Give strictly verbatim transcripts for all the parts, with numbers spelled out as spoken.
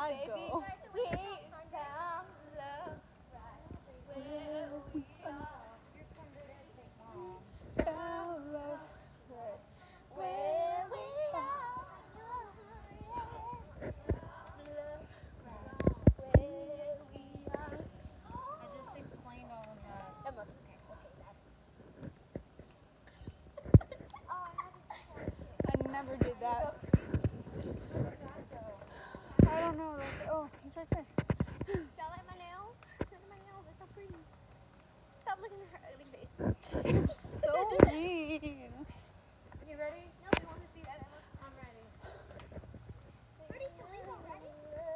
God, baby, go. we found love right where we are. Found love right Where we are. Love right where we are. I just explained all of that. Emma. I never did that. I don't know. Like, oh, he's right there. Y'all like my nails? Look at my nails, they're so pretty. Stop looking at her ugly face. You're so mean. You ready? No, we want to see that, Emma. I'm ready. Ready to leave already?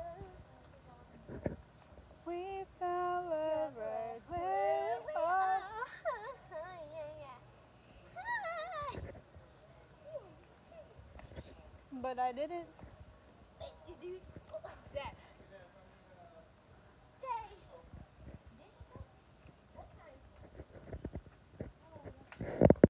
We found love right where we are. Yeah, yeah. But I didn't.